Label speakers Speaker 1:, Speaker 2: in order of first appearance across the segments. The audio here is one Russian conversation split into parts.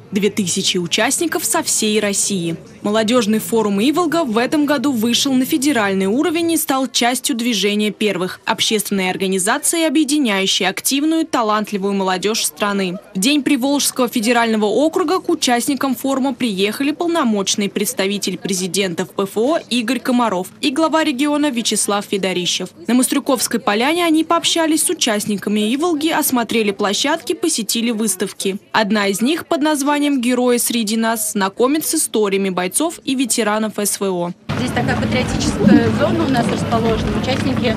Speaker 1: 2000 участников со всей России. Молодежный форум «Иволга» в этом году вышел на федеральный уровень и стал частью движения первых – общественной организации, объединяющей активную, талантливую молодежь страны. В день Приволжского федерального округа к участникам форума приехали полномочный представитель президента в ПФО Игорь Комаров и глава региона Вячеслав Федорищев. На Мострюковской поляне они пообщались с участниками «Иволги», осмотрели площадки, посетили выставки. Одна из них под названием «Герои среди нас» знакомит с историями бойцов и ветеранов СВО.
Speaker 2: Здесь такая патриотическая зона у нас расположена. Участники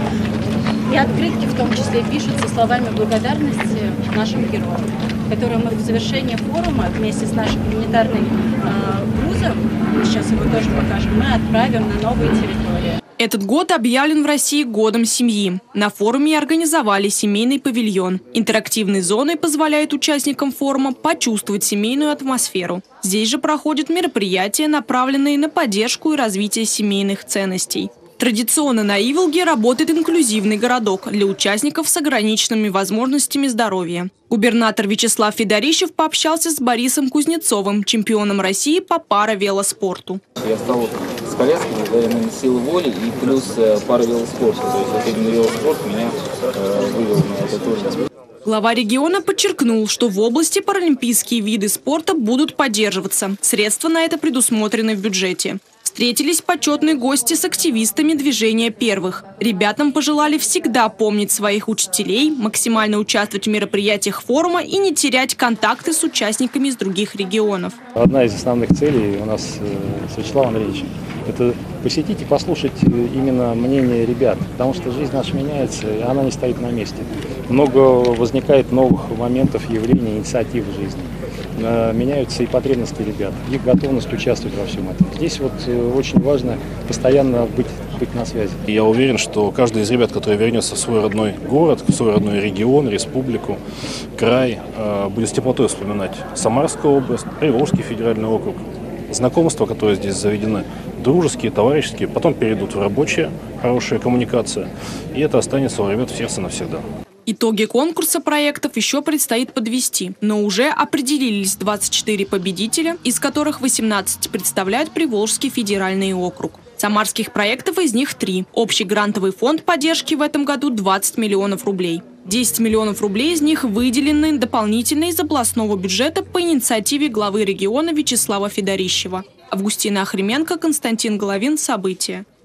Speaker 2: и открытки в том числе пишут со словами благодарности нашим героям, которые мы в завершении форума вместе с нашим гуманитарным грузом, сейчас его тоже покажем, мы отправим на новые территории.
Speaker 1: Этот год объявлен в России годом семьи. На форуме организовали семейный павильон. Интерактивной зоной позволяет участникам форума почувствовать семейную атмосферу. Здесь же проходят мероприятия, направленные на поддержку и развитие семейных ценностей. Традиционно на Иволге работает инклюзивный городок для участников с ограниченными возможностями здоровья. Губернатор Вячеслав Федорищев пообщался с Борисом Кузнецовым, чемпионом России по паравелоспорту.
Speaker 3: Я стал с коляской благодаря силы воли и плюс паравелоспорту. То есть вот именно велоспорт меня вывел на этот уровень.
Speaker 1: Глава региона подчеркнул, что в области паралимпийские виды спорта будут поддерживаться. Средства на это предусмотрены в бюджете. Встретились почетные гости с активистами движения первых. Ребятам пожелали всегда помнить своих учителей, максимально участвовать в мероприятиях форума и не терять контакты с участниками из других регионов.
Speaker 4: Одна из основных целей у нас с Вячеславом Андреевичем – это посетить и послушать именно мнение ребят, потому что жизнь наша меняется, и она не стоит на месте. Много возникает новых моментов, явлений, инициатив в жизни. Меняются и потребности ребят, их готовность участвовать во всем этом. Здесь вот очень важно постоянно быть на связи.
Speaker 5: Я уверен, что каждый из ребят, который вернется в свой родной город, в свой родной регион, республику, край, будет с теплотой вспоминать Самарскую область, Приволжский федеральный округ. Знакомства, которые здесь заведены, дружеские, товарищеские, потом перейдут в рабочие, хорошая коммуникация, и это останется у ребят в сердце навсегда.
Speaker 1: Итоги конкурса проектов еще предстоит подвести, но уже определились 24 победителя, из которых 18 представляют Приволжский федеральный округ. Самарских проектов из них 3. Общий грантовый фонд поддержки в этом году 20 миллионов рублей. 10 миллионов рублей из них выделены дополнительно из областного бюджета по инициативе главы региона Вячеслава Федорищева. Августина Охрименко, Константин Головин. События.